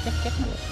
จ็คเก็ตมาเลย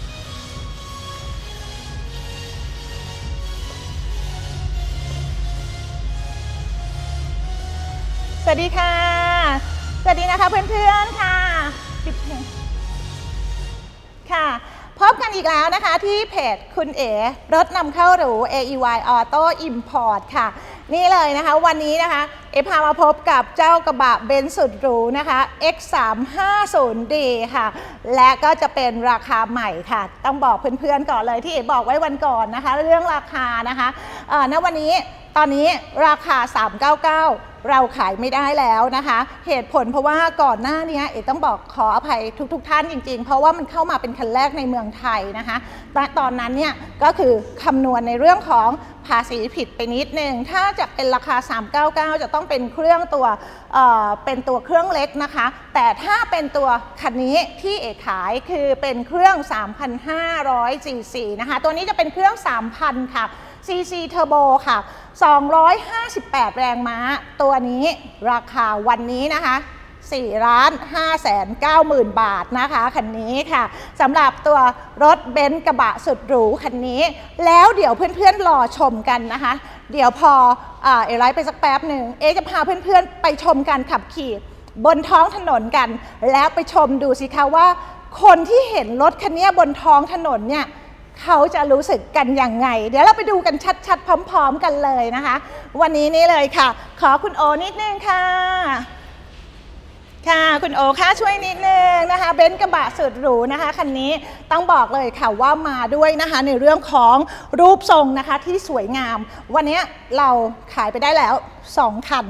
สวัสดีค่ะสวัสดีนะคะเพื่อนๆค่ะปิดเพลงค่ะพบกันอีกแล้วนะคะที่เพจคุณเอ๋รถนำเข้าหรู AEY Auto Import ค่ะนี่เลยนะคะวันนี้นะคะเอพามาพบกับเจ้ากระบะเบนซ์สุดหรูนะคะ X350D ค่ะและก็จะเป็นราคาใหม่ค่ะต้องบอกเพื่อนๆก่อนเลยที่เอ๋บอกไว้วันก่อนนะคะเรื่องราคานะคะณวันนี้ตอนนี้ราคา399เราขายไม่ได้แล้วนะคะเหตุผลเพราะว่าก่อนหน้านี้เอ๋ต้องบอกขออภัยทุกท่านจริงๆเพราะว่ามันเข้ามาเป็นคันแรกในเมืองไทยนะคะแต่ตอนนั้นเนี่ยก็คือคำนวณในเรื่องของภาษีผิดไปนิดนึงถ้าจะเป็นราคา399จะต้องเป็นเครื่องตัวเป็นตัวเครื่องเล็กนะคะแต่ถ้าเป็นตัวคันนี้ที่เอ๋ขายคือเป็นเครื่อง 3,500 cc นะคะตัวนี้จะเป็นเครื่อง 3,000 ค่ะCC Turbo ค่ะ258 แรงม้าตัวนี้ราคาวันนี้นะคะ4,590,000 บาทนะคะคันนี้ค่ะสำหรับตัวรถเบนซ์กระบะสุดหรูคันนี้แล้วเดี๋ยวเพื่อนๆรอชมกันนะคะเดี๋ยวพอเอไลฟ์ไปสักแป๊บหนึ่งจะพาเพื่อนๆไปชมการขับขี่บนท้องถนนกันแล้วไปชมดูสิคะว่าคนที่เห็นรถคันนี้บนท้องถนนเนี่ยเขาจะรู้สึกกันยังไงเดี๋ยวเราไปดูกันชัดๆพร้อมๆกันเลยนะคะวันนี้นี่เลยค่ะขอคุณโอนิดนึงค่ะค่ะคุณโอค่ะช่วยนิดนึงนะคะเบนซ์กระบะสุดหรูนะคะคันนี้ต้องบอกเลยค่ะว่ามาด้วยนะคะในเรื่องของรูปทรงนะคะที่สวยงามวันนี้เราขายไปได้แล้ว2คัน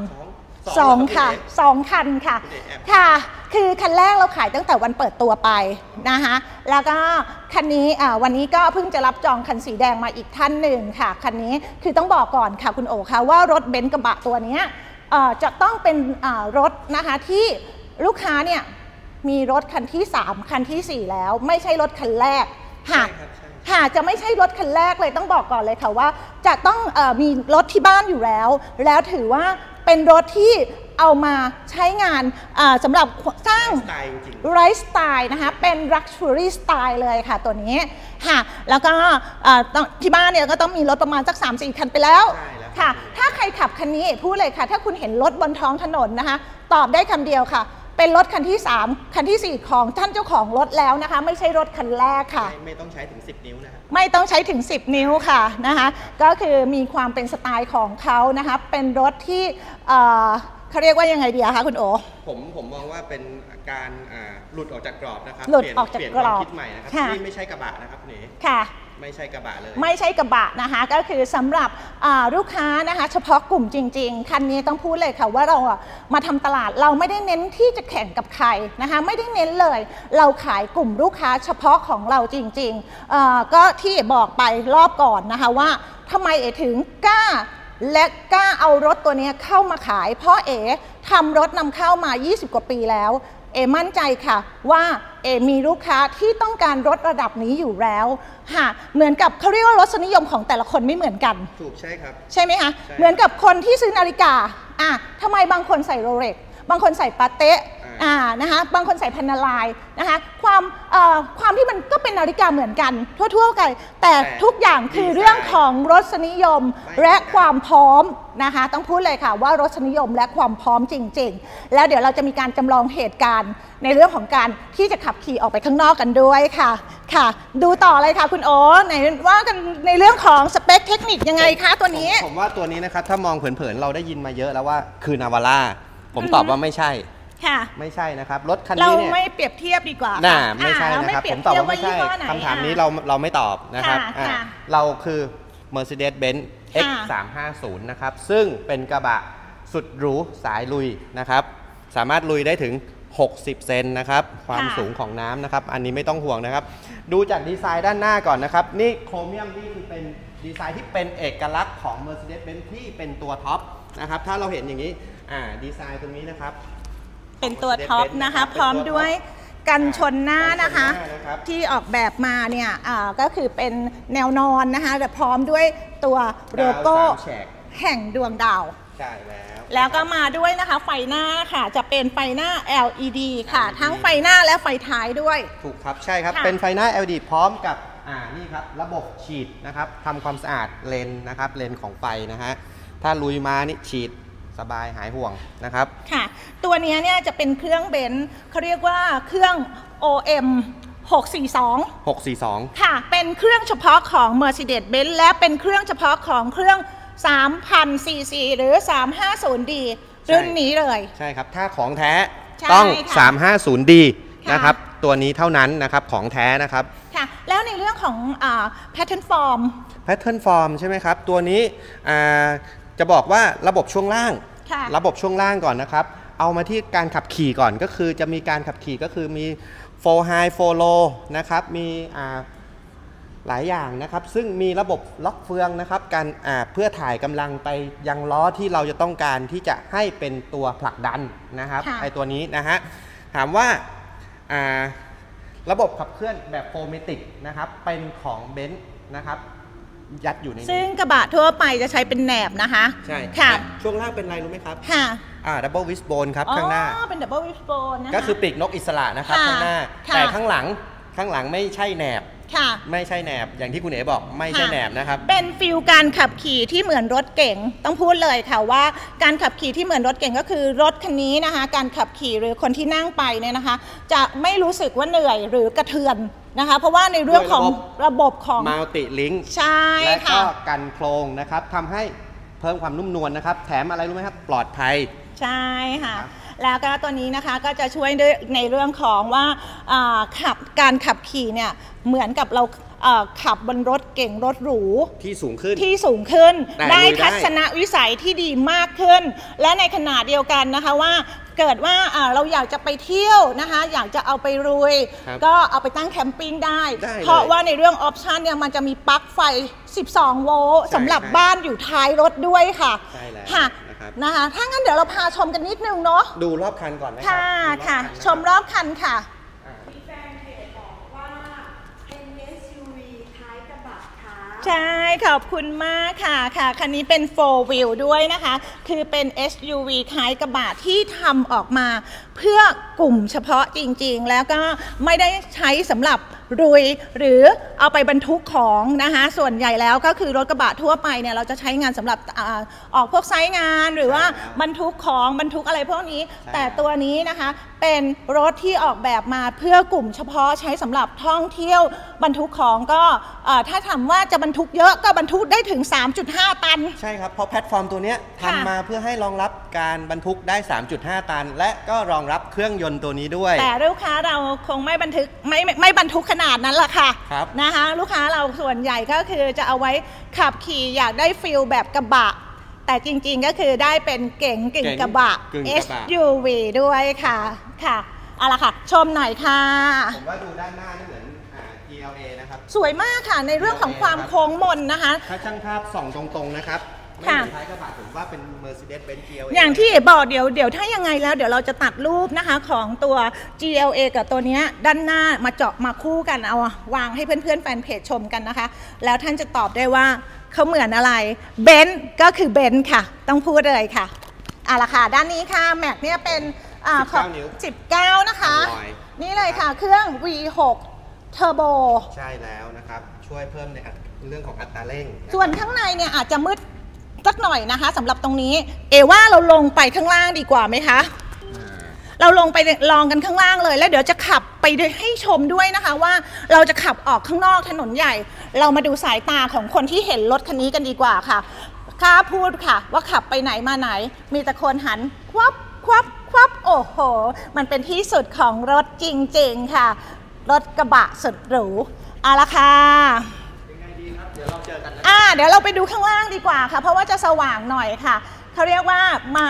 2ค่ะ2คันค่ะค่ะคือคันแรกเราขายตั้งแต่วันเปิดตัวไปนะคะแล้วก็คันนี้วันนี้ก็เพิ่งจะรับจองคันสีแดงมาอีกท่านหนึ่งค่ะคันนี้คือต้องบอกก่อนค่ะคุณโอค่ะว่ารถเบนซ์กระบะตัวนี้จะต้องเป็นรถนะคะที่ลูกค้าเนี่ยมีรถคันที่3คันที่4แล้วไม่ใช่รถคันแรกค่ะจะไม่ใช่รถคันแรกเลยต้องบอกก่อนเลยค่ะว่าจะต้องมีรถที่บ้านอยู่แล้วถือว่าเป็นรถที่เอามาใช้งานสำหรับสร้างไลฟ์สไตล์นะคะเป็น Luxury Style เลยค่ะตัวนี้ค่ะแล้วก็ที่บ้านเนี่ยก็ต้องมีรถประมาณสัก 3-4 คันไปแล้วค่ะถ้าใครขับคันนี้พูดเลยค่ะถ้าคุณเห็นรถบนท้องถนนนะคะตอบได้คำเดียวค่ะเป็นรถคันที่3คันที่4ของท่านเจ้าของรถแล้วนะคะไม่ใช่รถคันแรกค่ะไม่ต้องใช้ถึง10นิ้วนะครับไม่ต้องใช้ถึง10นิ้วค่ะนะคะก็คือมีความเป็นสไตล์ของเขานะคะเป็นรถที่เขาเรียกว่ายังไงดีคะคุณโอผมมองว่าเป็นการหลุดออกจากกรอบนะครับหลุดออกจากกรอบคิดใหม่นะครับนี่ไม่ใช่กระบะนะครับนี่ค่ะไม่ใช่กระบะเลยไม่ใช่กระบะนะคะก็คือสำหรับลูกค้านะคะเฉพาะกลุ่มจริงๆคันนี้ต้องพูดเลยค่ะว่าเรามาทำตลาดเราไม่ได้เน้นที่จะแข่งกับใครนะคะไม่ได้เน้นเลยเราขายกลุ่มลูกค้าเฉพาะของเราจริงๆก็ที่บอกไปรอบก่อนนะคะว่าทำไมถึงกล้าเอารถตัวนี้เข้ามาขายเพราะทำรถนำเข้ามา20 กว่าปีแล้วมั่นใจค่ะว่ามีลูกค้าที่ต้องการรถระดับนี้อยู่แล้วค่ะเหมือนกับเขาเรียกว่ารสนิยมของแต่ละคนไม่เหมือนกันถูกใช่ครับใช่ไหมคะเหมือนกับคนที่ซื้อนาฬิกาทำไมบางคนใส่โรเล็กบางคนใส่ปาเต้นะคะบางคนใส่พันนาลายนะคะความที่มันก็เป็นนาฬิกาเหมือนกันทั่วๆกันแต่ทุกอย่างคือเรื่องของรสนิยมและความพร้อมนะคะต้องพูดเลยค่ะว่ารสนิยมและความพร้อมจริงๆแล้วเดี๋ยวเราจะมีการจำลองเหตุการณ์ในเรื่องของการที่จะขับขี่ออกไปข้างนอกกันด้วยค่ะดูต่อเลยค่ะคุณโอ๋ไหนว่ากันในเรื่องของสเปคเทคนิคยังไงคะตัวนี้ผมว่าตัวนี้นะครับถ้ามองเผินๆเราได้ยินมาเยอะแล้วว่าคือนาวาร่าผมตอบว่าไม่ใช่ไม่ใช่นะครับรถคันนี้เนี่ยเราไม่เปรียบเทียบดีกว่าไม่ใช่นะครับผมตอบว่าไม่ใช่คำถามนี้เราไม่ตอบนะครับเราคือ Mercedes-Benz X350 นะครับซึ่งเป็นกระบะสุดหรูสายลุยนะครับสามารถลุยได้ถึง60 เซนนะครับความสูงของน้ำนะครับอันนี้ไม่ต้องห่วงนะครับดูจากดีไซน์ด้านหน้าก่อนนะครับนี่โครเมียมนี่คือเป็นดีไซน์ที่เป็นเอกลักษณ์ของ Mercedes-Benz ที่เป็นตัวท็อปนะครับถ้าเราเห็นอย่างนี้ดีไซน์ตรงนี้นะครับเป็นตัวท็อปนะคะพร้อมด้วยกันชนหน้านะคะที่ออกแบบมาเนี่ยก็คือเป็นแนวนอนนะคะแต่พร้อมด้วยตัวโลโก้แห่งดวงดาวแล้วก็มาด้วยนะคะไฟหน้าค่ะจะเป็นไฟหน้า LED ค่ะทั้งไฟหน้าและไฟท้ายด้วยถูกครับใช่ครับเป็นไฟหน้า LED พร้อมกับนี่ครับระบบฉีดนะครับทำความสะอาดเลนนะครับเลนของไฟนะฮะถ้าลุยมานี่ฉีดสบายหายห่วงนะครับค่ะตัวนี้เนี่ยจะเป็นเครื่องเบนซ์เขาเรียกว่าเครื่อง OM 642ค่ะเป็นเครื่องเฉพาะของ Mercedes-Benz และเป็นเครื่องเฉพาะของเครื่อง 3,000 cc หรือ 350D รุ่นนี้เลยใช่ครับถ้าของแท้ต้อง 350D นะครับตัวนี้เท่านั้นนะครับของแท้นะครับค่ะแล้วในเรื่องของpattern form ใช่ไหมครับตัวนี้จะบอกว่าระบบช่วงล่างก่อนนะครับเอามาที่การขับขี่ก่อนก็คือจะมีการขับขี่ก็คือมี 4 high 4 low นะครับมีหลายอย่างนะครับซึ่งมีระบบล็อกเฟืองนะครับการเพื่อถ่ายกำลังไปยังล้อที่เราจะต้องการที่จะให้เป็นตัวผลักดันนะครับไอตัวนี้นะฮะถามว่าระบบขับเคลื่อนแบบโฟเมติกนะครับเป็นของเบนซ์นะครับยัดอยู่ในนี้ซึ่งกระบะทั่วไปจะใช้เป็นแหนบนะคะใช่ค่ะช่วงล่างเป็นอะไรรู้ไหมครับค่ะดับเบิลวิสโบนครับข้างหน้าเป็นดับเบิลวิสโบนนะคะก็คือปีกนกอิสระนะครับข้างหน้าแต่ข้างหลังไม่ใช่แหนบไม่ใช่แหนบอย่างที่คุณเอ๋บอกไม่ใช่แหนบนะครับเป็นฟิลการขับขี่ที่เหมือนรถเก๋งต้องพูดเลยค่ะว่าการขับขี่ที่เหมือนรถเก๋งก็คือรถคันนี้นะคะการขับขี่หรือคนที่นั่งไปเนี่ยนะคะจะไม่รู้สึกว่าเหนื่อยหรือกระเทือนนะคะเพราะว่าในเรื่องของระบบของ Multi Link ใช่และก็กันโครงนะครับทำให้เพิ่มความนุ่มนวลนะครับแถมอะไรรู้ไหมครับปลอดภัยใช่ค่ะแล้วก็ตัวนี้นะคะก็จะช่วยในเรื่องของว่าการขับขี่เนี่ยเหมือนกับเราขับบนรถเก่งรถหรูที่สูงขึ้นได้ทัศนวิสัยที่ดีมากขึ้นและในขณะเดียวกันนะคะว่าเกิดว่าเราอยากจะไปเที่ยวนะคะอยากจะเอาไปรุยก็เอาไปตั้งแคมปิ้งได้เพราะว่าในเรื่องออปชันเนี่ยมันจะมีปลั๊กไฟ12 โวลต์สำหรับบ้านอยู่ท้ายรถด้วยค่ะค่ะนะคะถ้างั้นเดี๋ยวเราพาชมกันนิดนึงเนาะดูรอบคันก่อนไหมค่ะชมรอบคันค่ะใช่ขอบคุณมากค่ะคันนี้เป็น 4 wheel ด้วยนะคะคือเป็น SUV คล้ายกระบะที่ทำออกมาเพื่อกลุ่มเฉพาะจริงๆแล้วก็ไม่ได้ใช้สำหรับรุยหรือเอาไปบรรทุกของนะคะส่วนใหญ่แล้วก็คือรถกระบะทั่วไปเนี่ยเราจะใช้งานสำหรับออกพวกไซต์งานหรือว่าบรรทุกของบรรทุกอะไรพวกนี้แต่ตัวนี้นะคะเป็นรถที่ออกแบบมาเพื่อกลุ่มเฉพาะใช้สำหรับท่องเที่ยวบรรทุกของก็ถ้าถามว่าจะบรรทุกเยอะก็บรรทุกได้ถึง 3.5 ตันใช่ครับเพราะแพลตฟอร์มตัวนี้ทำมาเพื่อให้รองรับการบรรทุกได้ 3.5 ตันและก็รองรับเครื่องยนต์ตัวนี้ด้วยแต่ลูกค้าเราคงไม่บรรทุกขนาดนั้นหรอกค่ะนะคะลูกค้าเราส่วนใหญ่ก็คือจะเอาไว้ขับขี่อยากได้ฟีลแบบกระบะแต่จริงๆก็คือได้เป็นเก๋งกระบะ SUV ด้วยค่ะเอาละค่ะชมหน่อยค่ะผมว่าดูด้านหน้านี่เหมือนGLA นะครับสวยมากค่ะในเรื่องของความโค้งมนนะคะถ้าช่างภาพส่องตรงๆนะครับไม่เหมือนท้ายกระบะผมว่าเป็น Mercedes-Benz GLA อย่างที่บอกเดี๋ยวถ้ายังไงแล้วเดี๋ยวเราจะตัดรูปนะคะของตัว GLA กับตัวนี้ด้านหน้ามาเจาะมาคู่กันเอาวางให้เพื่อนๆแฟนเพจชมกันนะคะแล้วท่านจะตอบได้ว่าเขาเหมือนอะไรเบนซ์ก็คือเบนซ์ค่ะต้องพูดเลยค่ะเอาละค่ะด้านนี้ค่ะแม็กเนี่ยเป็น19นะคะนี่เลยค่ะเครื่อง V6 Turbo ใช่แล้วนะครับช่วยเพิ่มในเรื่องของอัตราเร่งส่วนข้างในเนี่ยอาจจะมืดสักหน่อยนะคะสำหรับตรงนี้ว่าเราลงไปข้างล่างดีกว่าไหมคะเราลงไปลองกันข้างล่างเลยแล้วเดี๋ยวจะขับไปให้ชมด้วยนะคะว่าเราจะขับออกข้างนอกถนนใหญ่เรามาดูสายตาของคนที่เห็นรถคันนี้กันดีกว่าค่ะข้าพูดค่ะว่าขับไปไหนมาไหนมีแต่คนหันควับโอ้โหมันเป็นที่สุดของรถจริงๆค่ะรถกระบะสุดหรูเอาละค่ะเป็นไงดีครับเดี๋ยวเราเจอกันเดี๋ยวเราไปดูข้างล่างดีกว่าค่ะเพราะว่าจะสว่างหน่อยค่ะเขาเรียกว่ามา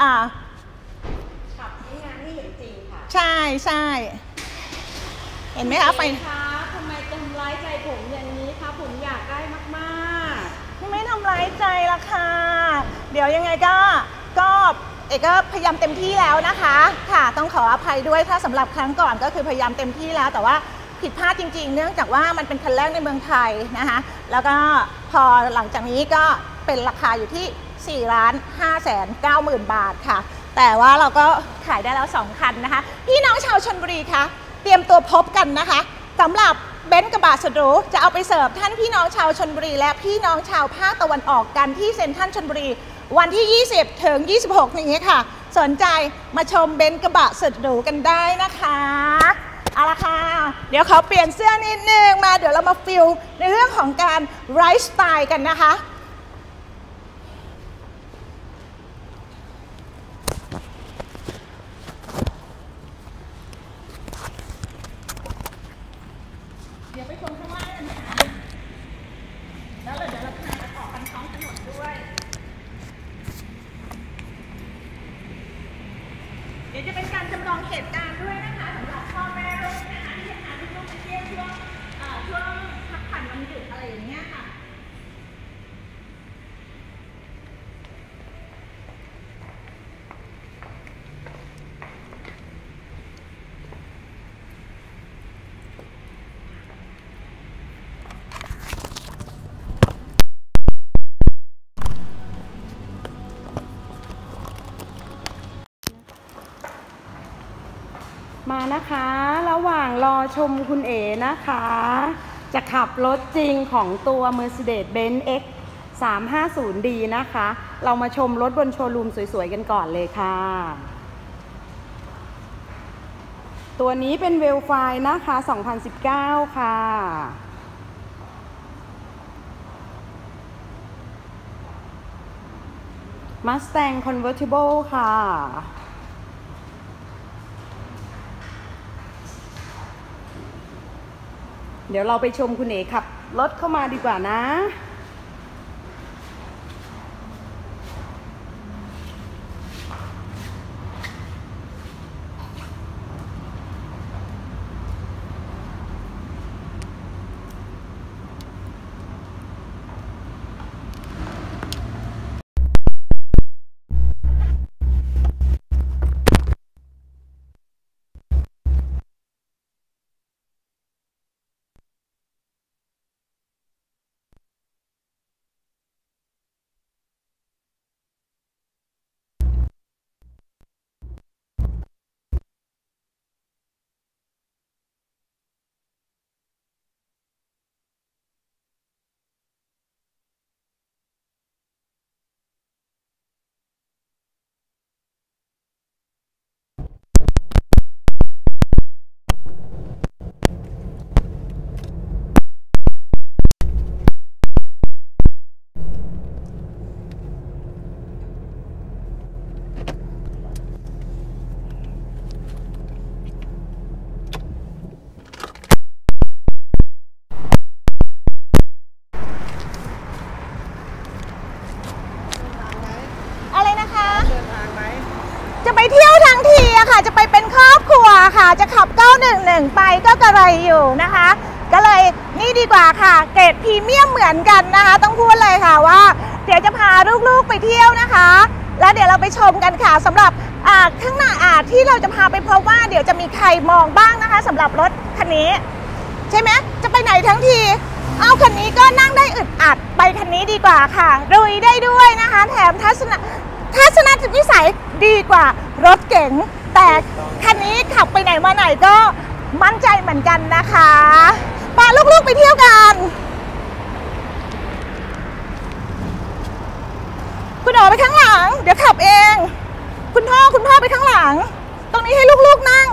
ขับใช้งานให้เห็นจริงค่ะใช่เห็นไหมคะไฟทำไมทำร้ายใจผมอย่างนี้คะผมอยากได้มากๆไม่ทำร้ายใจละค่ะเดี๋ยวยังไงก็เอกก็พยายามเต็มที่แล้วนะคะค่ะต้องขออภัยด้วยถ้าสำหรับครั้งก่อนก็คือพยายามเต็มที่แล้วแต่ว่าผิดพลาดจริงๆเนื่องจากว่ามันเป็นคันแรกในเมืองไทยนะคะแล้วก็พอหลังจากนี้ก็เป็นราคาอยู่ที่ 4,590,000 บาทค่ะแต่ว่าเราก็ขายได้แล้ว2คันนะคะพี่น้องชาวชลบุรีคะเตรียมตัวพบกันนะคะสำหรับเบนซ์กระบะสุดหรูจะเอาไปเสิร์ฟท่านพี่น้องชาวชลบุรีและพี่น้องชาวภาคตะวันออกกันที่เซ็นทรัลชลบุรีวันที่ 20 ถึง 26 นี้ค่ะสนใจมาชมเบนซ์กระบะสุดหรูกันได้นะคะเอาละค่ะเดี๋ยวขอเปลี่ยนเสื้อนิดนึงมาเดี๋ยวเรามาฟิลในเรื่องของการไลฟ์สไตล์กันนะคะเดี๋ยวไปชมข้างล่างกันนะคะแล้วเดี๋ยวเราพาไปออกกันท้องถนนด้วยเดี๋ยวจะเป็นการจำลองเหตุการณ์ด้วยนะคะสำหรับพ่อแม่ลูกนะคะที่จะพาลูกๆไปเที่ยวช่วงพักผ่อนวันหยุดอะไรอย่างเงี้ยค่ะมานะคะระหว่างรอชมคุณเอ๋นะคะจะขับรถจริงของตัว Mercedes-Benz X 350D นะคะเรามาชมรถบนโชว์รูมสวยๆกันก่อนเลยค่ะตัวนี้เป็นเวลไฟนะคะ2019ค่ะMustang Convertible ค่ะเดี๋ยวเราไปชมคุณเอ๋ขับรถเข้ามาดีกว่านะจะไปเที่ยวทั้งทีอะค่ะจะไปเป็นครอบครัวค่ะจะขับ911ไปก็กระไรอยู่นะคะก็เลยนี่ดีกว่าค่ะเกรดพรีเมียมเหมือนกันนะคะต้องพูดเลยค่ะว่าเดี๋ยวจะพาลูกๆไปเที่ยวนะคะแล้วเดี๋ยวเราไปชมกันค่ะสำหรับข้างหน้าที่เราจะพาไปพบว่าเดี๋ยวจะมีใครมองบ้างนะคะสำหรับรถคันนี้ใช่ไหมจะไปไหนทั้งทีเอาคันนี้ก็นั่งได้อึดอัดไปคันนี้ดีกว่าค่ะลุยได้ด้วยนะคะแถมทัศนวิสัยดีกว่ารถเก๋งแต่คันนี้ขับไปไหนมาไหนก็มั่นใจเหมือนกันนะคะพาลูกๆไปเที่ยวกันคุณอ๋อไปข้างหลังเดี๋ยวขับเองคุณพ่อไปข้างหลังตรงนี้ให้ลูกๆนั่ง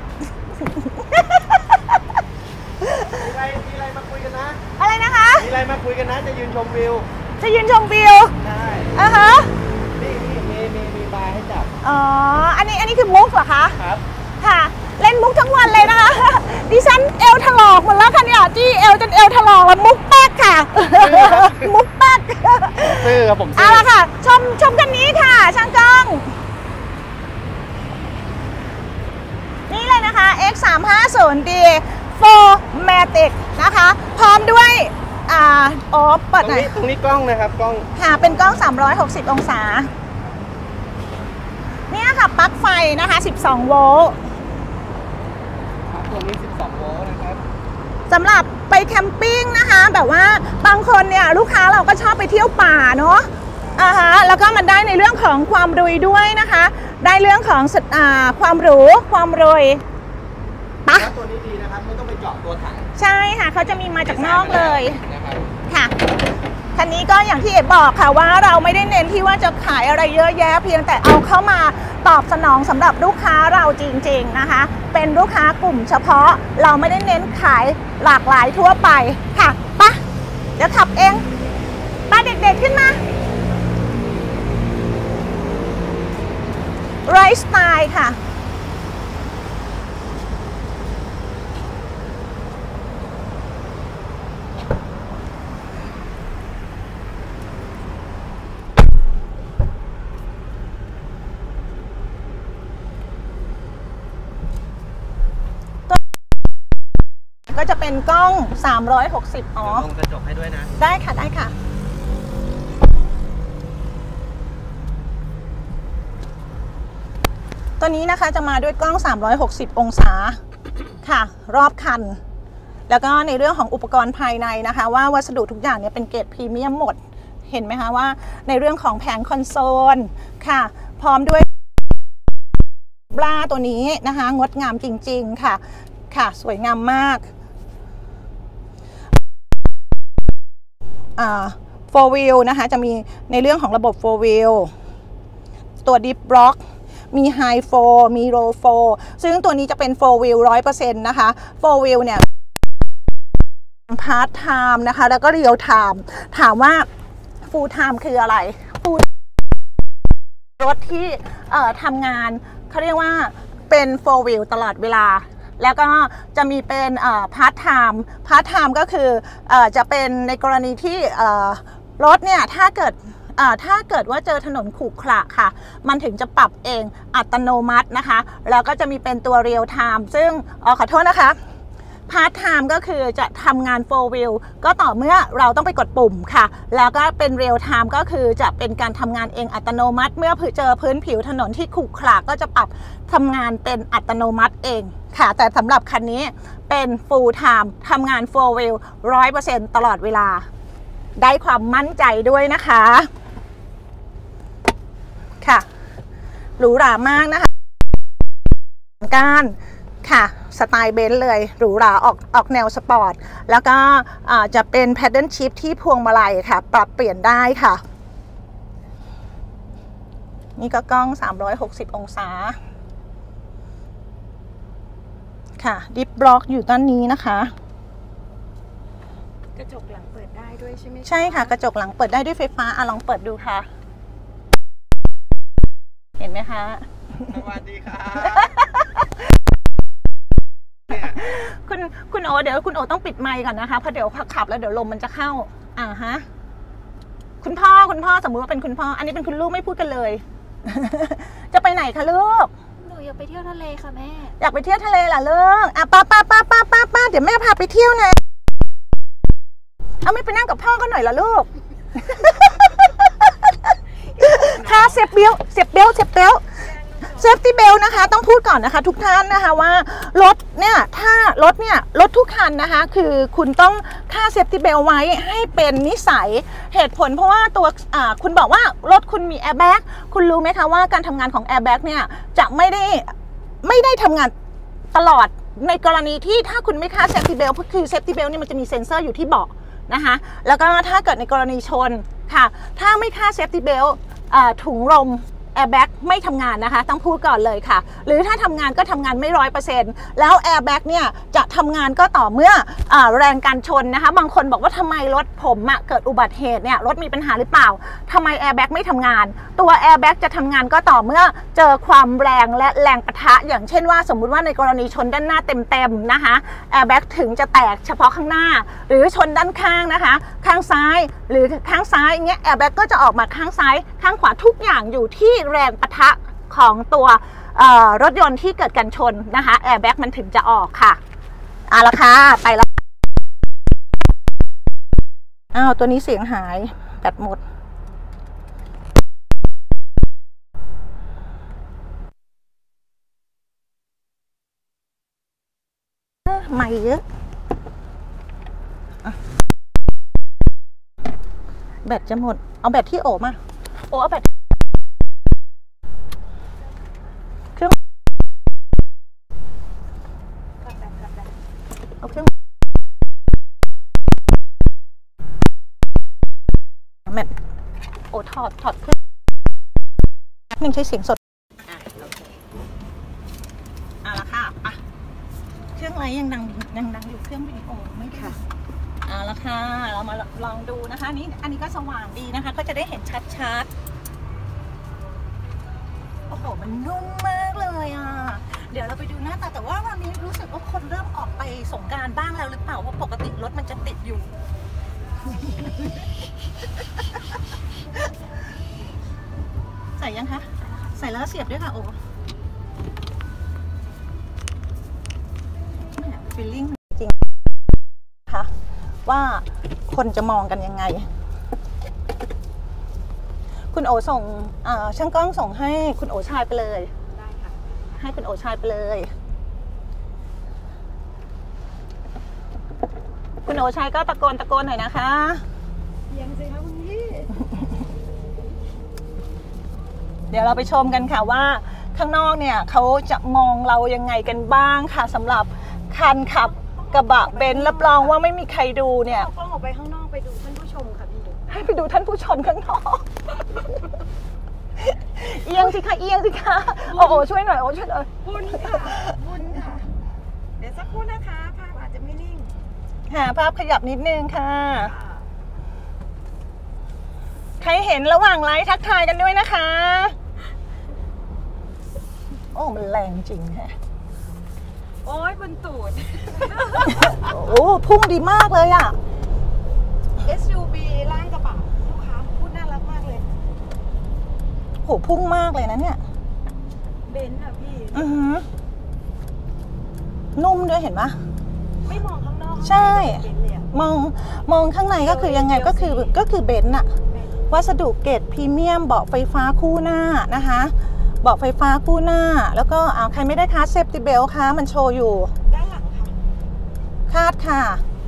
มีอะไรมาคุยกันนะอะไรนะคะมีอะไรมาคุยกันนะจะยืนชมวิวใช่ฮะมีบาร์ให้จับอ๋ออันนี้คือมุกเหรอคะครับค่ะเล่นมุกทั้งวันเลยนะคะดิฉันเอวถลอกหมดแล้วค่ะเนี่ยจี้เอวจนเอวถลอกแล้วมุกแป๊กค่ะมุกแป๊กซื้อครับผมเอาละค่ะชมกันนี้ค่ะช่างกล้องนี่เลยนะคะ X350D 4Matic นะคะพร้อมด้วยเปิดหน่อยตรงนี้กล้องนะครับกล้องค่ะเป็นกล้อง360 องศาเนี่ยค่ะปลั๊กไฟนะคะ12 โวลต์ตัวนี้12 โวลต์นะครับสำหรับไปแคมปิ้งนะคะแบบว่าบางคนเนี่ยลูกค้าเราก็ชอบไปเที่ยวป่าเนาะแล้วก็มันได้ในเรื่องของความรุยด้วยนะคะได้เรื่องของความหรูความรุยปะตัวนี้ดีนะครับไม่ต้องไปเจาะตัวถังใช่ค่ะเขาจะมีมาจากนอกเลยค่ะคันนี้ก็อย่างที่เอ๋บอกค่ะว่าเราไม่ได้เน้นที่ว่าจะขายอะไรเยอะแยะเพียงแต่เอาเข้ามาตอบสนองสำหรับลูกค้าเราจริงๆนะคะเป็นลูกค้ากลุ่มเฉพาะเราไม่ได้เน้นขายหลากหลายทั่วไปค่ะปะเดี๋ยวขับเองป้าเด็กๆขึ้นมาไรสไตล์ค่ะก็จะเป็นกล้อง360อ๋อลงกระจกให้ด้วยนะได้ค่ะได้ค่ะตัวนี้นะคะจะมาด้วยกล้อง360องศาค่ะรอบคันแล้วก็ในเรื่องของอุปกรณ์ภายในนะคะว่าวัสดุทุกอย่างเนี่ยเป็นเกรดพรีเมียมหมดเห็นไหมคะว่าในเรื่องของแผงคอนโซลค่ะพร้อมด้วยบลาตัวนี้นะคะงดงามจริงๆค่ะค่ะสวยงามมาก4 wheel นะคะจะมีในเรื่องของระบบ4 wheel ตัว Deep Block มี High 4 มี Low 4 ซึ่งตัวนี้จะเป็น4 wheel 100% นะคะ4 wheel เนี่ย Part Time นะคะแล้วก็ Real Time ถามว่า Full Time คืออะไร Full รถที่ทำงานเขาเรียกว่าเป็น4 wheel ตลอดเวลาแล้วก็จะมีเป็นพาร์ทไทม์ก็คือจะเป็นในกรณีที่รถเนี่ยถ้าเกิดว่าเจอถนนขรุขระค่ะมันถึงจะปรับเองอัตโนมัตินะคะแล้วก็จะมีเป็นตัวเรียลไทม์ซึ่งขอโทษนะคะพาร์ทไทม์ก็คือจะทำงาน4 wheel ก็ต่อเมื่อเราต้องไปกดปุ่มค่ะแล้วก็เป็นเรียลไทม์ก็คือจะเป็นการทำงานเองอัตโนมัติเมื่อเจอพื้นผิวถนนที่ขรุขระก็จะปรับทำงานเป็นอัตโนมัติเองค่ะแต่สำหรับคันนี้เป็น full time ทำงาน4 wheel 100% ตลอดเวลาได้ความมั่นใจด้วยนะคะค่ะหรูหรามากนะคะการค่ะสไตล์เบนซ์เลยหรูหราออกแนวสปอร์ตแล้วก็จะเป็น Paddle Shift ที่พวงมาลัยค่ะปรับเปลี่ยนได้ค่ะนี่ก็กล้อง360องศาค่ะดิฟบล็อกอยู่ด้านนี้นะคะกระจกหลังเปิดได้ด้วยใช่ไหมใช่ค่ะกระจกหลังเปิดได้ด้วยไฟฟ้าลองเปิดดูค่ะเห็นไหมคะสวัสดีค่ะคุณโอเดี๋ยวคุณโอต้องปิดไมค์ก่อนนะคะเพราะเดี๋ยวขับแล้วเดี๋ยวลมมันจะเข้าฮะคุณพ่อสมมุติว่าเป็นคุณพ่ออันนี้เป็นคุณลูกไม่พูดกันเลย จะไปไหนคะลูกหนูอยากไปเที่ยวทะเลค่ะแม่อยากไปเที่ยวทะเลเหรอลูกป้าเดี๋ยวแม่พาไปเที่ยวนะเอาไม่ไปนั่งกับพ่อก็หน่อยเหรอลูก ค่ะเซฟตี้เบลนะคะต้องพูดก่อนนะคะทุกท่านนะคะว่ารถเนี่ยรถทุกคันนะคะคือคุณต้องค่าเซฟตี้เบลไว้ให้เป็นนิสัยเหตุผลเพราะว่าตัวคุณบอกว่ารถคุณมีแอร์แบ็กคุณรู้ไหมคะว่าการทำงานของแอร์แบ็กเนี่ยจะไม่ได้ทำงานตลอดในกรณีที่ถ้าคุณไม่ค่าเซฟตี้เบลคือเซฟตี้เบลนี่มันจะมีเซ็นเซอร์อยู่ที่เบาะนะคะแล้วก็ถ้าเกิดในกรณีชนค่ะถ้าไม่ค่าเซฟตี้เบลถุงลมแอร์แบ็กไม่ทำงานนะคะต้องพูดก่อนเลยค่ะหรือถ้าทำงานก็ทำงานไม่100%แล้วแอร์แบ็กเนี่ยจะทำงานก็ต่อเมื่อแรงการชนนะคะบางคนบอกว่าทำไมรถผมเกิดอุบัติเหตุเนี่ยรถมีปัญหาหรือเปล่าทำไมแอร์แบ็กไม่ทำงานตัวแอร์แบ็กจะทำงานก็ต่อเมื่อเจอความแรงและแรงปะทะอย่างเช่นว่าสมมุติว่าในกรณีชนด้านหน้าเต็มๆนะคะแอร์แบ็กถึงจะแตกเฉพาะข้างหน้าหรือชนด้านข้างนะคะข้างซ้ายหรือข้างซ้ายอย่างเงี้ยแอร์แบ็กก็จะออกมาข้างซ้ายข้างขวาทุกอย่างอยู่ที่แรงปะทะของตัวรถยนต์ที่เกิดการชนนะคะแอร์แบ็กมันถึงจะออกค่ะละค่ะไปแล้วตัวนี้เสียงหายแบตหมดไม่เยอะแบตจะหมดเอาแบตที่โอมาโอ้เอาแบตเครื่องเอาเครื่องแมทโอ้ถอดเครื่องนึงใช้เสียงสดละค่ะเครื่องไลท์ยังดังอยู่เครื่องวิดีโอไม่ได้ละค่ะเรามาลองดูนะคะอันนี้ก็สว่างดีนะคะก็จะได้เห็นชัดโอ้โหมันนุ่มมากเลยเดี๋ยวเราไปดูหน้าตาแต่ว่าวันนี้รู้สึกว่าคนเริ่มออกไปสงกรานต์บ้างแล้วหรือเปล่าเพราะปกติรถมันจะติดอยู่ ใส่ยังคะใส่แล้วเสียบด้วยค่ะโอ้ฟีลลิ่งจริงค่ะว่าคนจะมองกันยังไงคุณโอส่งช่างกล้องส่งให้คุณโอชายไปเลยได้ค่ะให้คุณโอชายไปเลยคุณโอชายก็ตะโกนหน่อยนะคะยังสิคะคุณพี่ เดี๋ยวเราไปชมกันค่ะว่าข้างนอกเนี่ยเขาจะมองเรายังไงกันบ้างค่ะสำหรับคันขับกระบะเบนซ์รับรองว่าไม่มีใครดูเนี่ยเอากล้องออกไปข้างนอกไปดูท่านผู้ชมค่ะพี่ให้ไปดูท่านผู้ชมข้างนอกเอียงสิคะโอ้ช่วยหน่อยช่วยหน่อยบุญค่ะเดี๋ยวสักครู่นะคะภาพอาจจะไม่นิ่งภาพขยับนิดนึงค่ะใครเห็นระหว่างไลฟ์ทักทายกันด้วยนะคะโอ้มันแรงจริงแฮะโอ้ยบนตูดโอ้พุ่งดีมากเลย SUV ร่างกระบะลูกค้าพูดน่ารักมากเลยโหพุ่งมากเลยนะเนี่ยเบนซ์อะพี่นุ่มด้วยเห็นปะไม่มองข้างนอกใช่มองข้างในก็คือยังไงก็คือเบนซ์อะวัสดุเกรดพรีเมียมเบาะไฟฟ้าคู่หน้านะคะเบาะไฟฟ้าคู่หน้าแล้วก็ใครไม่ได้คาดเซฟตี้เบลค่ะมันโชว์อยู่ด้านหลังค่ะคาดค่ะ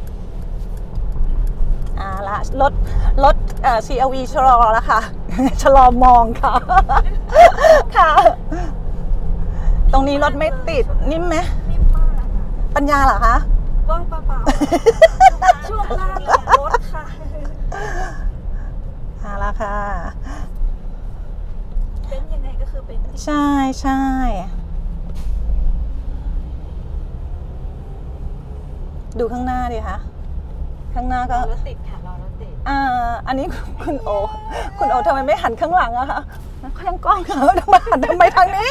ละรถCRV ชะลอแล้วค่ะชะลอมองค่ะค่ะตรงนี้รถไม่ติดนิ่มไหมนิ่มมากปัญญาเหรอคะว่างเปล่าช่วงล่างรถค่ะละค่ะเป็นยังไงก็คือเป็นใช่ดูข้างหน้าดิคะข้างหน้าก็รถติดค่ะรถติดอันนี้คุณโอทำไมไม่หันข้างหลังอะคะเขายังกล้องเขาทำไมทางนี้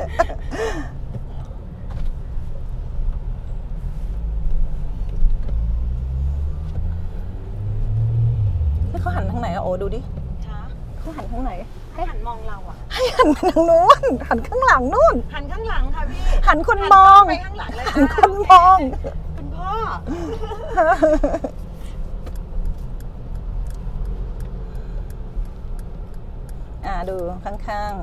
เขาหันทางไหนอะโอดูดิเขาหันทางไหนให้หันมองเราอะให้หันไปทางนู้นหันข้างหลังนู่นหันข้างหลังค่ะพี่หันคนมองไปข้างหลังเลยหันคนมองคุณพ่อดูข้าง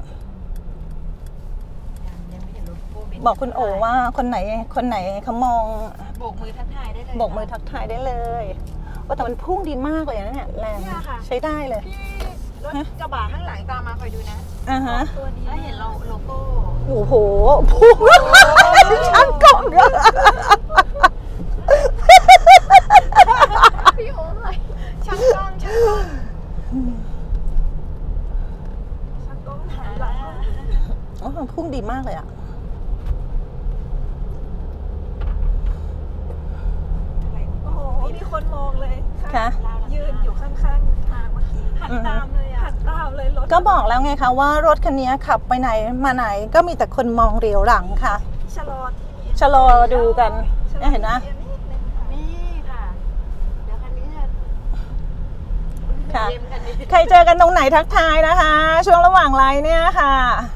ๆบอกคุณโอว่าคนไหนเขามองโบกมือทักทายได้เลยโบกมือทักทายได้เลยว่าแต่มันพุ่งดีมากเลยนะเนี่ยแรงใช้ได้เลยรถกระบะข้างหลังตามมาคอยดูนะตัวนี้แล้วเห็นโลโก้โอ้โหพุ่งช่างกล้องเลยพี่โอ้ยช่างกล้องหันหลังอ๋อพุ่งดีมากเลยโอ้โหมีคนมองเลยค่ะยืนอยู่ข้างๆทางเมื่อกี้หันตามเลยรถก็บอกแล้วไงคะว่ารถคันนี้ขับไปไหนมาไหนก็มีแต่คนมองเรียวหลังค่ะชะลอดูกันเห็นนะนี่ค่ะเดี๋ยวคันนี้ค่ะใครเจอกันตรงไหนทักทายนะคะช่วงระหว่างไลน์เนี่ยค่ะ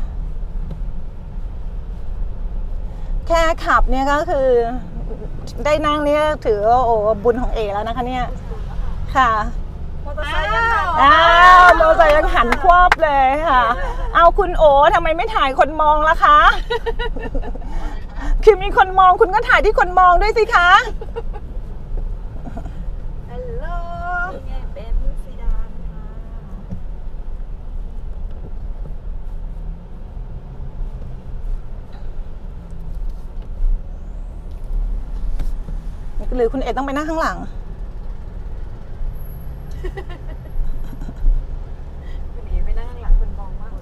แค่ขับเนี่ยก็คือได้นั่งเนี่ยถือว่าโอ้บุญของเอแล้วนะคะเนี่ยค่ะมอเตอร์ไซค์ยังหันมอเตอร์ไซค์ยังหันควบเลยค่ะเอาคุณโอทำไมไม่ถ่ายคนมองล่ะคะคือมีคนมองคุณก็ถ่ายที่คนมองด้วยสิคะฮัลโหลเป็นซีดานค่ะหรือคุณเอ๋ต้องไปนั่งข้างหลังคุณเอ๋ไปนั่งข้างหลังคุณมองมาก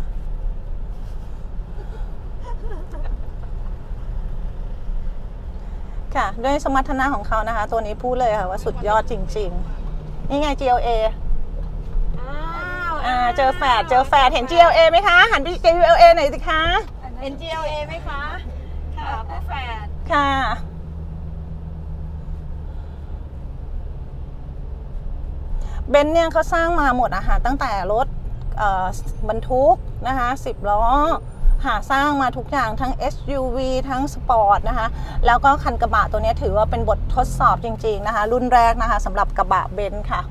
ค่ะด้วยสมรรถนะของเขานะคะตัวนี้พูดเลยค่ะว่าสุดยอดจริงๆนี่ไง GLA เจอแฝดเห็น GLA ไหมคะหันไป GLA หน่อยสิคะเห็น GLA ไหมคะค่ะผู้แฝดค่ะเบนซ์เนี่ยเขาสร้างมาหมดอะค่ะตั้งแต่รถบรรทุกนะคะ10 ล้อสร้างมาทุกอย่างทั้ง SUV ทั้งสปอร์ตนะคะแล้วก็คันกระบะตัวนี้ถือว่าเป็นบททดสอบจริงๆนะคะรุ่นแรกนะคะสำหรับกระบะเบนซ์ค่ะ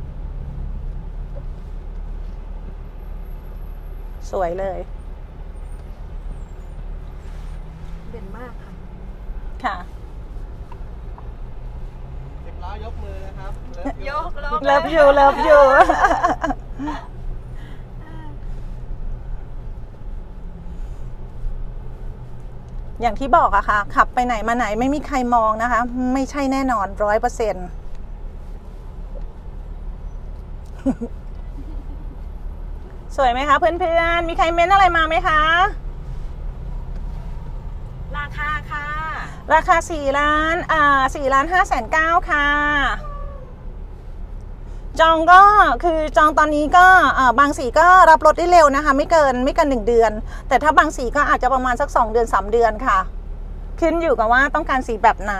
สวยเลยเด่นมากค่ะค่ะ 10 ล้อยกมือนะครับยกเลิฟอยู่อย่างที่บอกอะค่ะขับไปไหนมาไหนไม่มีใครมองนะคะไม่ใช่แน่นอน100%สวยไหมคะเพื่อนๆมีใครเม้นอะไรมาไหมคะราคาค่ะราคา4,590,000ค่ะจองก็คือจองตอนนี้ก็บางสีก็รับรถได้เร็วนะคะไม่เกิน1 เดือนแต่ถ้าบางสีก็อาจจะประมาณสัก2 เดือน3 เดือนค่ะขึ้นอยู่กับว่าต้องการสีแบบไหน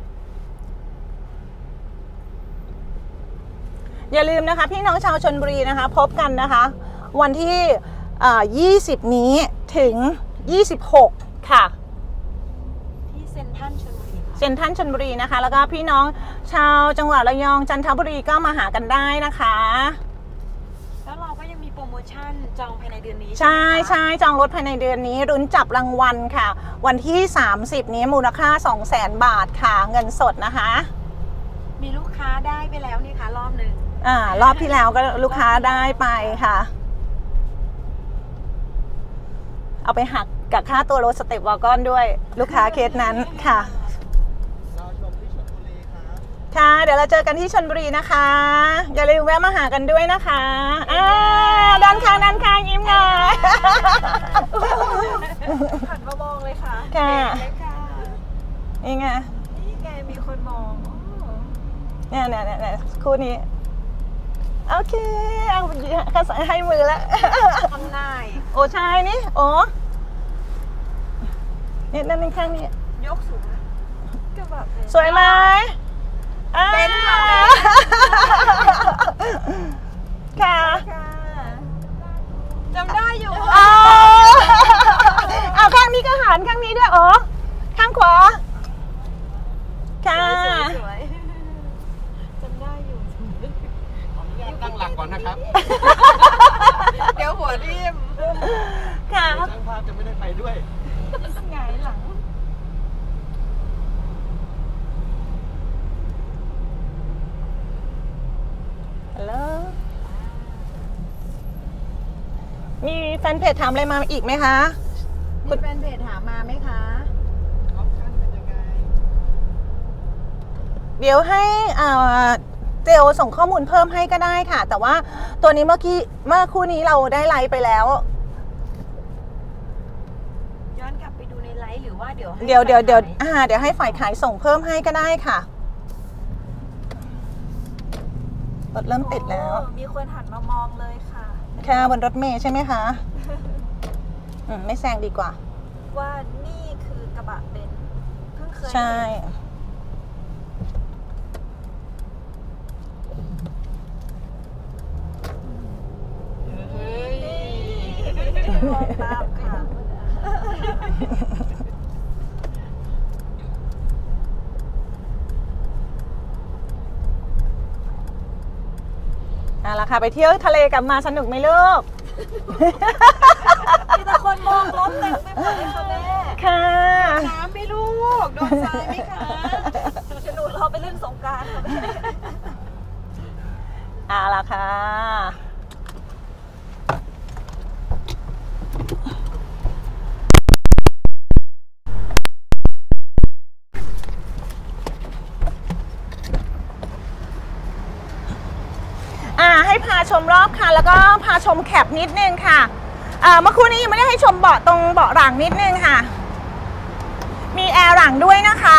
อย่าลืมนะคะพี่น้องชาวชลบุรีนะคะพบกันนะคะวันที่20นี้ถึง26ค่ะที่เซ็นทรัลชลบุรีนะคะแล้วก็พี่น้องชาวจังหวัดระยองจันทบุรีก็มาหากันได้นะคะแล้วเราก็ยังมีโปรโมชั่นจองภายในเดือนนี้ใช่จองรถภายในเดือนนี้รุ้นจับรางวัลค่ะวันที่30นี้มูลค่า 200,000 บาทค่ะเงินสดนะคะมีลูกค้าได้ไปแล้วนี่ค่ะรอบหนึ่งรอบที่แล้วก็ลูกค้าได้ไปค่ะเอาไปหักกับค่าตัวรถสเต็ปวากอนด้วยลูกค้าเคสนั้นค่ะค่ะเดี๋ยวเราเจอกันที่ชลบุรีนะคะอย่าลืมแวะมาหากันด้วยนะคะด้านข้างยิ้มหน่อยหันมามองเลยค่ะค่ะนี่ไงมีคนมองเนี่ยคู่นี้โอเคเอาให้มือแล้วทำนายโอ้ใช่นี่โอ้เนี่ยนั่นข้างนี้ยกสูงก็แบบสวยไหมเป็นค่ะจำได้อยู่เอาข้างนี้ก็หันข้างนี้ด้วยอ๋อข้างขวาค่ะจำได้อยู่ขออนุญาตตั้งหลักก่อนนะครับเดี๋ยวหัวทิ่มค่ะช่างภาพจะไม่ได้ไปด้วยหงายหลังฮัลโหลมีแฟนเพจถามอะไรมาอีกไหมคะคุณแฟนเพจถามมาไหมคะออปชั่นเป็นยังไงเดี๋ยวให้เจลส่งข้อมูลเพิ่มให้ก็ได้ค่ะแต่ว่าตัวนี้เมื่อคู่นี้เราได้ไลฟ์ไปแล้วย้อนกลับไปดูในไลฟ์หรือว่าเดี๋ยวให้ฝ่ายขายส่งเพิ่มให้ก็ได้ค่ะรถเริ่มติดแล้วมีคนหันมามองเลยค่ะค่ะบนรถเมล์ใช่ไหมคะไม่แซงดีกว่าว่านี่คือกระบะเบนซ์เพิ่งเคยใช่มองตามค่ะเอาล่ะค่ะไปเที่ยวทะเลกลับมาสนุกไหมลูกมีแต่คนมองรถเต็มไปหมดเลยค่ะแม่ค่ะน้ำไม่ลูกโดนทรายไหมคะจะหนูเราไปเล่นสงกรานต์ค่ะแม่เอาล่ะค่ะาชมรอบค่ะแล้วก็พาชมแคปนิดนึงค่ะเมื่อครู่นี้ยังไม่ได้ให้ชมเบาะตรงเบาะหลังนิดนึงค่ะมีแอร์หลังด้วยนะคะ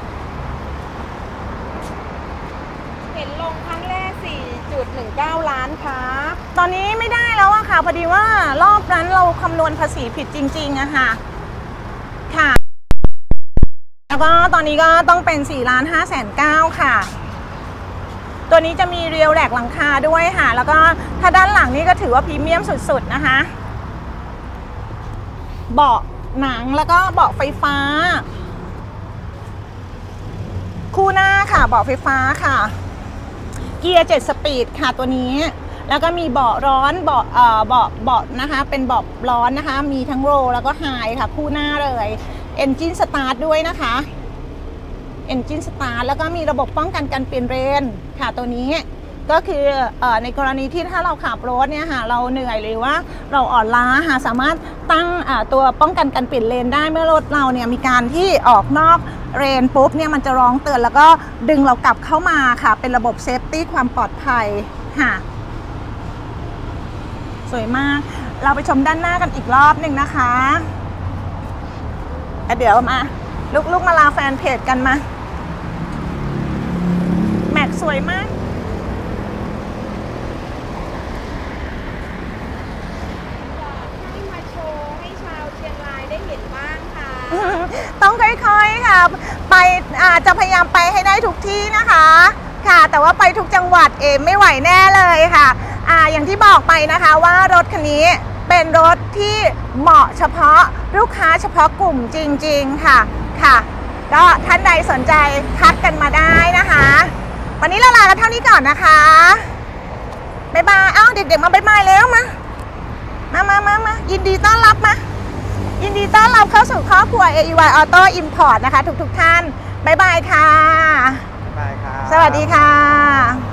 เห็นลงครั้งแรก 4.19 ล้านครับตอนนี้ไม่ได้แล้วอะค่ะพอดีว่ารอบนั้นเราคำนวณภาษีผิดจริงๆอะค่ะค่ะแล้วก็ตอนนี้ก็ต้องเป็น 4,509,000 ค่ะตัวนี้จะมีเรียวแหลกหลังคาด้วยค่ะแล้วก็ถ้าด้านหลังนี่ก็ถือว่าพรีเมียมสุดๆนะคะเบาะหนังแล้วก็เบาะไฟฟ้าคู่หน้าค่ะเบาะไฟฟ้าค่ะเกียร์7 สปีดค่ะตัวนี้แล้วก็มีเบาะร้อนเบาะนะคะเป็นเบาะร้อนนะคะมีทั้งโรแล้วก็ไฮค่ะคู่หน้าเลยเอนจินสตาร์ทด้วยนะคะเอนจินสตาร์ทแล้วก็มีระบบป้องกันการเปลี่ยนเลนค่ะตัวนี้ก็คือในกรณีที่ถ้าเราขับรถเนี่ยค่ะเราเหนื่อยหรือว่าเราอ่อนล้าค่ะสามารถตั้งตัวป้องกันการเปลี่ยนเลนได้เมื่อรถเราเนี่ยมีการที่ออกนอกเลนปุ๊บเนี่ยมันจะร้องเตือนแล้วก็ดึงเรากลับเข้ามาค่ะเป็นระบบเซฟตี้ความปลอดภัยค่ะสวยมากเราไปชมด้านหน้ากันอีกรอบหนึ่งนะคะเดี๋ยวมาลูกมาลาแฟนเพจกันมาแม็กสวยมากให้มาโชว์ให้ชาวเชียงรายได้เห็นบ้างค่ะต้องค่อยๆค่ะไปจะพยายามไปให้ได้ทุกที่นะคะค่ะแต่ว่าไปทุกจังหวัดไม่ไหวแน่เลยค่ะอย่างที่บอกไปนะคะว่ารถคันนี้เป็นรถที่เหมาะเฉพาะลูกค้าเฉพาะกลุ่มจริงๆค่ะก็ท่านใดสนใจทักกันมาได้นะคะวันนี้เราลากันเท่านี้ก่อนนะคะบ๊ายบายเด็กๆมาบ๊ายบายแล้วมายินดีต้อนรับยินดีต้อนรับเข้าสู่ครอบครัว AEY Auto Import นะคะทุกท่านบ๊ายบายค่ะบ๊ายบายครับสวัสดีค่ะ